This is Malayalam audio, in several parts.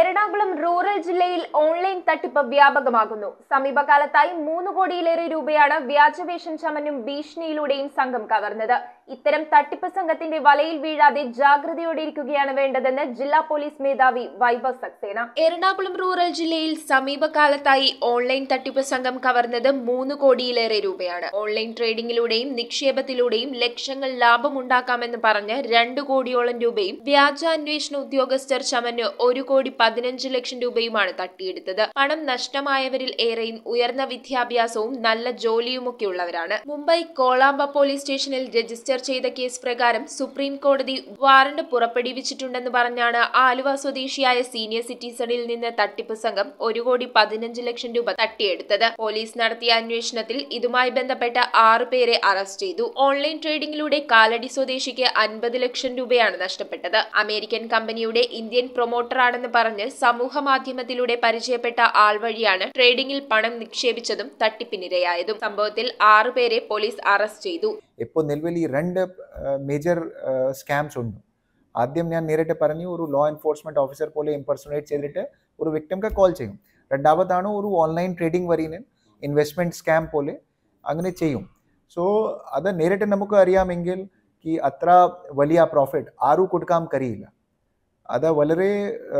എറണാകുളം റൂറൽ ജില്ലയിൽ ഓൺലൈൻ തട്ടിപ്പ് വ്യാപകമാകുന്നു. സമീപകാലത്തായി 3 കോടിയിലേറെ രൂപയാണ് വ്യാജവേഷം ചമഞ്ഞും ഭീഷണിയിലൂടെയും സംഘം കവർന്നത്. ഇത്തരം തട്ടിപ്പ് സംഘത്തിന്റെ വലയിൽ വീഴാതെ ജാഗ്രതയോടെയിരിക്കുകയാണ് വേണ്ടതെന്ന് ജില്ലാ പോലീസ് മേധാവി വൈഭവ് സക്സേന. എറണാകുളം റൂറൽ ജില്ലയിൽ സമീപകാലത്തായി ഓൺലൈൻ തട്ടിപ്പ് സംഘം കവർന്നത് 3 കോടിയിലേറെ രൂപയാണ്. ഓൺലൈൻ ട്രേഡിംഗിലൂടെയും നിക്ഷേപത്തിലൂടെയും ലക്ഷങ്ങൾ ലാഭമുണ്ടാക്കാമെന്ന് പറഞ്ഞ് 2 കോടിയോളം രൂപയും വ്യാജാന്വേഷണ ഉദ്യോഗസ്ഥർ ചമഞ്ഞ് 1,15 ലക്ഷം രൂപയുമാണ് തട്ടിയെടുത്തത്. പണം നഷ്ടമായവരിൽ ഏറെയും ഉയർന്ന വിദ്യാഭ്യാസവും നല്ല ജോലിയുമൊക്കെയുള്ളവരാണ്. മുംബൈ കോളാമ്പ പോലീസ് സ്റ്റേഷനിൽ രജിസ്റ്റർ ചെയ്ത കേസ് പ്രകാരം സുപ്രീം കോടതി വാറണ്ട് പുറപ്പെടുവിച്ചിട്ടുണ്ടെന്ന് പറഞ്ഞാണ് ആലുവ സ്വദേശിയായ സീനിയർ സിറ്റിസണിൽ നിന്ന് തട്ടിപ്പ് സംഘം 1,15 ലക്ഷം രൂപ തട്ടിയെടുത്തത്. പോലീസ് നടത്തിയ അന്വേഷണത്തിൽ ഇതുമായി ബന്ധപ്പെട്ട 6 പേരെ അറസ്റ്റ് ചെയ്തു. ഓൺലൈൻ ട്രേഡിംഗിലൂടെ കാലടി സ്വദേശിക്ക് 50 ലക്ഷം രൂപയാണ് നഷ്ടപ്പെട്ടത്. അമേരിക്കൻ കമ്പനിയുടെ ഇന്ത്യൻ പ്രൊമോട്ടറാണെന്ന് പറഞ്ഞ് സമൂഹ മാധ്യമത്തിലൂടെ പരിചയപ്പെട്ട ആൾ വഴിയാണ് ട്രേഡിംഗിൽ പണം നിക്ഷേപിച്ചതും തട്ടിപ്പിനിരയായതും. സംഭവത്തിൽ 6 പേരെ പോലീസ് അറസ്റ്റ് ചെയ്തു. ഇപ്പോൾ നിലവിൽ ഈ 2 മേജർ സ്കാംസ് ഉണ്ട്. ആദ്യം ഞാൻ നേരിട്ട് പറഞ്ഞു, ഒരു ലോ എൻഫോഴ്സ്മെന്റ് ഓഫീസർ പോലെ ഇംപെർസണേറ്റ് ചെയ്തിട്ട് ഒരു വിക്ടിംക്ക് കോൾ ചെയ്യും. രണ്ടാമതാണ് ഒരു ഓൺലൈൻ ട്രേഡിംഗ് വഴിന് ഇൻവെസ്റ്റ്മെന്റ് സ്കാം പോലെ അങ്ങനെ ചെയ്യും. സോ അത് നേരിട്ട് നമുക്ക് അറിയാമെങ്കിൽ ഈ അത്ര വലിയ പ്രോഫിറ്റ് ആരും കൊടുക്കാൻ കഴിയില്ല. അത് വളരെ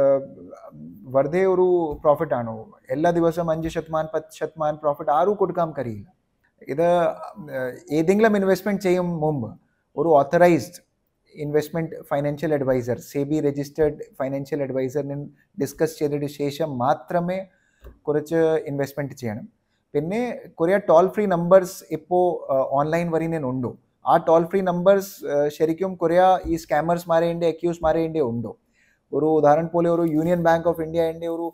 വെറുതെ ഒരു പ്രോഫിറ്റ് ആണ്. എല്ലാ ദിവസവും 5% 10% പ്രോഫിറ്റ് ആരും കൊടുക്കാൻ കഴിയില്ല. ഇത് ഏതെങ്കിലും ഇൻവെസ്റ്റ്മെന്റ് ചെയ്യും മുമ്പ് ഒരു authorised investment financial adviser, SEBI registered financial അഡ്വൈസറിനെ ഡിസ്കസ് ചെയ്തതിന് ശേഷം മാത്രമേ കുറച്ച് ഇൻവെസ്റ്റ്മെന്റ് ചെയ്യണം. പിന്നെ കുറേ ടോൾ ഫ്രീ നമ്പേഴ്സ് ഇപ്പോൾ ഓൺലൈൻ വഴിനെ ഉണ്ടോ. ആ ടോൾ ഫ്രീ നമ്പേഴ്സ് ശരിക്കും കുറേ ഈ സ്കാമേഴ്സ്മാരെ അക്യൂസ്മാരെ ഉണ്ടോ. ഒരു ഉദാഹരണം പോലെ ഒരു യൂണിയൻ ബാങ്ക് ഓഫ് ഇന്ത്യൻ്റെ ഒരു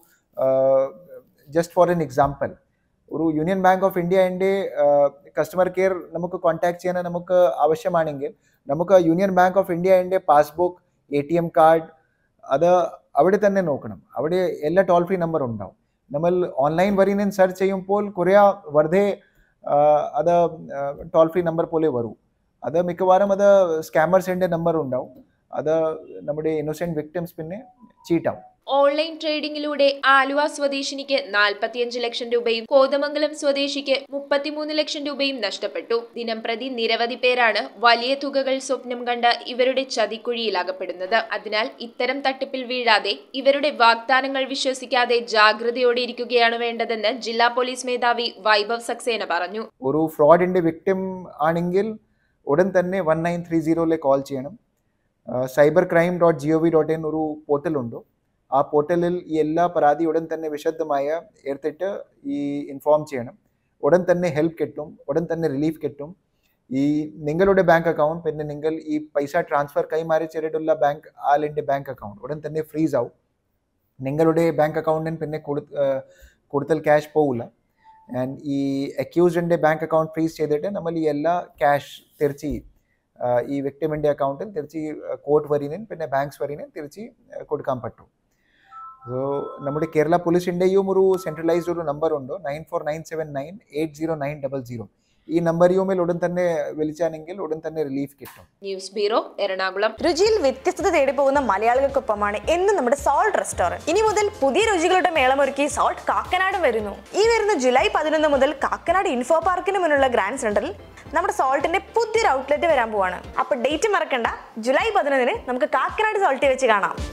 ജസ്റ്റ് ഫോർ എൻ എക്സാമ്പിൾ, ഒരു യൂണിയൻ ബാങ്ക് ഓഫ് ഇന്ത്യൻ്റെ കസ്റ്റമർ കെയർ നമുക്ക് കോൺടാക്ട് ചെയ്യാൻ നമുക്ക് ആവശ്യമാണെങ്കിൽ നമുക്ക് യൂണിയൻ ബാങ്ക് ഓഫ് ഇന്ത്യൻ്റെ പാസ്ബുക്ക്, ATM കാർഡ് അത് അവിടെ തന്നെ നോക്കണം. അവിടെ എല്ലാ ടോൾ ഫ്രീ നമ്പർ ഉണ്ടാവും. നമ്മൾ ഓൺലൈൻ വഴി സെർച്ച് ചെയ്യുമ്പോൾ കുറേ വെറുതെ അത് ടോൾ ഫ്രീ നമ്പർ പോലെ വരും. അത് മിക്കവാറും അത് സ്കാമേഴ്സിൻ്റെ നമ്പർ ഉണ്ടാവും. അത് നമ്മുടെ ഇന്നോസെന്റ് വിക്ടിംസ് പിന്നെ ചീറ്റാവും. ഓൺലൈൻ ട്രേഡിംഗിലൂടെ ആലുവ സ്വദേശിനിക്ക് 45 ലക്ഷം രൂപയും കോതമംഗലം സ്വദേശിക്ക് 33 ലക്ഷം രൂപയും നഷ്ടപ്പെട്ടു. ദിനംപ്രതി നിരവധി പേരാണ് വലിയ തുകകൾ സ്വപ്നം കണ്ട് ഇവരുടെ ചതിക്കുഴിയിൽ അകപ്പെടുന്നത്. അതിനാൽ ഇത്തരം തട്ടിപ്പിൽ വീഴാതെ ഇവരുടെ വാഗ്ദാനങ്ങൾ വിശ്വസിക്കാതെ ജാഗ്രതയോടെ ഇരിക്കുകയാണ് വേണ്ടതെന്ന് ജില്ലാ പോലീസ് മേധാവി വൈഭവ് സക്സേന പറഞ്ഞു. ഒരു ഫ്രോഡിന്റെ വിക്ടിം ആണെങ്കിൽ ഉടൻ തന്നെ 1930 കോൾ ചെയ്യണം. cybercrime.gov.in ഒരു പോർട്ടൽ ഉണ്ട്. ആ പോർട്ടലിൽ ഈ എല്ലാ പരാതി ഉടൻ തന്നെ വിശദമായ എടുത്തിട്ട് ഈ ഇൻഫോം ചെയ്യണം. ഉടൻ തന്നെ ഹെൽപ്പ് കിട്ടും, ഉടൻ തന്നെ റിലീഫ് കിട്ടും. ഈ നിങ്ങളുടെ ബാങ്ക് അക്കൗണ്ട് പിന്നെ നിങ്ങൾ ഈ പൈസ ട്രാൻസ്ഫർ കൈമാറി ചെയ്തിട്ടുള്ള ബാങ്ക് ആളിൻ്റെ ബാങ്ക് അക്കൗണ്ട് ഉടൻ തന്നെ ഫ്രീസ് ആവും. നിങ്ങളുടെ ബാങ്ക് അക്കൗണ്ടിന് പിന്നെ കൂടുതൽ ക്യാഷ് പോകില്ല. ആൻഡ് ഈ അക്യൂസ്ഡിൻ്റെ ബാങ്ക് അക്കൗണ്ട് ഫ്രീസ് ചെയ്തിട്ട് നമ്മൾ ഈ എല്ലാ ക്യാഷ് തിരിച്ച് ഈ വിക്ടിമിൻ്റെ അക്കൗണ്ടിൽ തിരിച്ച് കോർട്ട് വരിനും പിന്നെ ബാങ്ക്സ് വരിനും തിരിച്ച് കൊടുക്കാൻ പറ്റും. സോ നമ്മുടെ കേരള പോലീസിൻ്റെയും ഒരു സെൻട്രലൈസ്ഡ് ഒരു നമ്പർ ഉണ്ട്, 9497980900. ഈ നമ്പറിയുമേൽ ഉടൻ തന്നെ വിളിച്ചാണെങ്കിൽ ഉടൻ തന്നെ റിലീഫ് കിട്ടും. News bureau, Ernakulam. രുചിയിൽ വ്യത്യസ്തത തേടി പോകുന്ന മലയാളികൾക്കൊപ്പമാണ് എന്നും നമ്മുടെ സോൾട്ട് റെസ്റ്റോറന്റ്. ഇനി മുതൽ പുതിയ രുചികളുടെ മേളമൊരുക്കി സോൾട്ട് കാക്കനാട് വരുന്നു. ഈ വരുന്ന ജൂലൈ 11 മുതൽ കാക്കനാട് ഇൻഫോ പാർക്കിന് മുന്നിലുള്ള ഗ്രാൻഡ് സെന്ററിൽ നമ്മുടെ സോൾട്ടിന്റെ പുതിയൊരു ഔട്ട്ലെറ്റ് വരാൻ പോവാണ്. അപ്പൊ ഡേറ്റ് മറക്കണ്ട, ജൂലൈ 11 നമുക്ക് കാക്കനാട് സോൾട്ടിൽ വെച്ച് കാണാം.